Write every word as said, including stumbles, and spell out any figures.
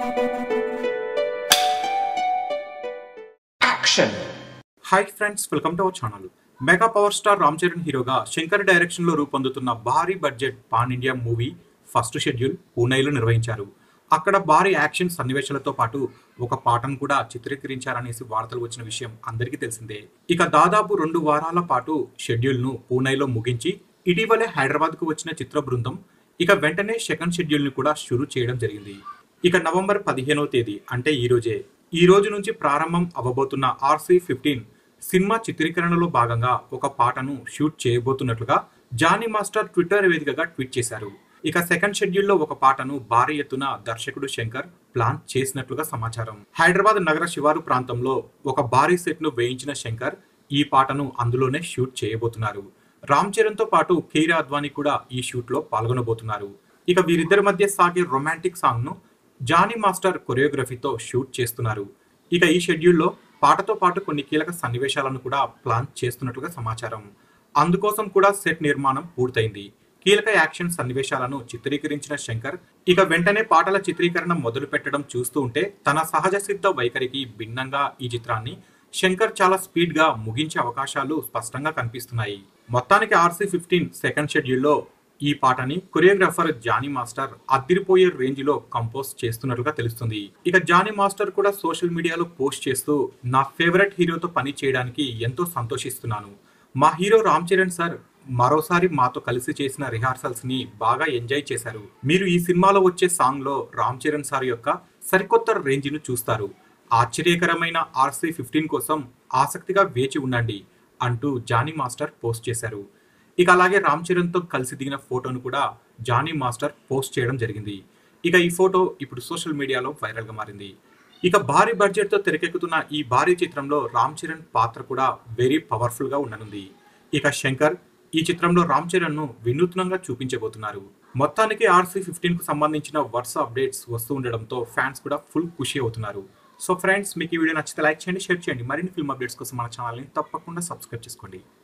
Action. Hi friends, welcome to our channel. Mega power star Ram Charan హీరోగా Shankar direction లో రూపొందుతున్న భారీ budget pan India movie first schedule పూణేలో నిర్వహించారు. అక్కడ భారీ యాక్షన్ సన్నివేశాలతో పాటు ఒక పాటను కూడా చిత్రీకరించారనేసి వార్తలు వచ్చిన విషయం అందరికీ తెలిసిందే. ఇక దాదాపు రెండు వారాల పాటు షెడ్యూల్ ను పూణేలో ముగించి ఇటీవలే హైదరాబాద్ కు వచ్చిన చిత్ర బృందం ఇక వెంటనే సెకండ్ షెడ్యూల్ ని కూడా షురూ చేయడం జరిగింది. ఇక నవంబర్ పదిహేనవ తేదీ అంటే ఈ రోజే ఈ రోజు నుంచి ప్రారంభం అవ్వబోతున్న ఆర్సీ ఫిఫ్టీన్ సినిమా చిత్రీకరణలో భాగంగా ఒక పాటను షూట్ చేయబోతున్నట్లుగా జానీ మాస్టర్ ట్విట్టర్ వేదికగా ట్వీట్ చేశారు. ఇక సెకండ్ షెడ్యూల్లో ఒక పాటను భారీ ఎత్తున దర్శకుడు శంకర్ ప్లాన్ చేసినట్లుగా సమాచారం. హైదరాబాద్ నగర శివారు ప్రాంతంలో ఒక భారీ సెట్ ను వేయించిన శంకర్ ఈ పాటను అందులోనే షూట్ చేయబోతున్నారు. రామ్ చరణ్ తో పాటు కీరా అద్వానీ కూడా ఈ షూట్ లో పాల్గొనబోతున్నారు. ఇక వీరిద్దరి మధ్య సాగే రొమాంటిక్ సాంగ్ ను జానీ మాస్టర్ కొరియోగ్రఫీతో షూట్ చేస్తున్నారు. ఇక ఈ షెడ్యూల్లో పాటతో పాటు కొన్ని కీలక సన్నివేశాలను కూడా ప్లాన్ చేస్తున్నట్లుగా సమాచారం. అందుకోసం కూడా సెట్ నిర్మాణం పూర్తయింది. కీలక యాక్షన్ సన్నివేశాలను చిత్రీకరించిన శంకర్ ఇక వెంటనే పాటల చిత్రీకరణ మొదలు పెట్టడం చూస్తూ ఉంటే తన సహజ సిద్ధ వైఖరికి భిన్నంగా ఈ చిత్రాన్ని శంకర్ చాలా స్పీడ్ గా ముగించే అవకాశాలు స్పష్టంగా కనిపిస్తున్నాయి. మొత్తానికి ఆర్సీ ఫిఫ్టీన్ సెకండ్ షెడ్యూల్లో ఈ పాటని కొరియోగ్రాఫర్ జానీ మాస్టర్ అదిరిపోయే రేంజ్ లో కంపోజ్ చేస్తున్నట్లుగా తెలుస్తుంది. ఇక జానీ మాస్టర్ కూడా సోషల్ మీడియాలో పోస్ట్ చేస్తూ నా ఫేవరెట్ హీరోతో పని చేయడానికి ఎంతో సంతోషిస్తున్నాను. మా హీరో రామ్ చరణ్ సార్ మరోసారి మాతో కలిసి చేసిన రిహార్సల్స్ ని బాగా ఎంజాయ్ చేశారు. మీరు ఈ సినిమాలో వచ్చే సాంగ్ లో రామ్ చరణ్ సార్ యొక్క సరికొత్త రేంజ్ ను చూస్తారు. ఆశ్చర్యకరమైన ఆర్సీ ఫిఫ్టీన్ కోసం ఆసక్తిగా వేచి ఉండండి అంటూ జానీ మాస్టర్ పోస్ట్ చేశారు. ఇక అలాగే రామ్ చరణ్ తో కలిసి దిగిన ఫోటోను కూడా జానీ మాస్టర్ పోస్ట్ చేయడం జరిగింది. ఇక ఈ ఫోటో ఇప్పుడు సోషల్ మీడియాలో వైరల్ గా మారింది. ఇక భారీ బడ్జెట్ తో తెరకెక్కుతున్న ఈ భారీ చిత్రంలో రామ్ చరణ్ పాత్ర కూడా వెరీ పవర్ఫుల్ గా ఉండనుంది. ఇక శంకర్ ఈ చిత్రంలో రామ్ చరణ్ ను వినూత్నంగా చూపించబోతున్నారు. మొత్తానికి ఆర్సీ ఫిఫ్టీన్ కు సంబంధించిన వరుస అప్డేట్స్ వస్తూ ఉండడంతో ఫ్యాన్స్ కూడా ఫుల్ ఖుషి అవుతున్నారు. సో ఫ్రెండ్స్, మీకు ఈ వీడియో నచ్చితే లైక్ చేయండి, షేర్ చేయండి. మరిన్ని ఫిల్మ్ అప్డేట్స్ కోసం మన ఛానల్ని తప్పకుండా సబ్స్క్రైబ్ చేసుకోండి.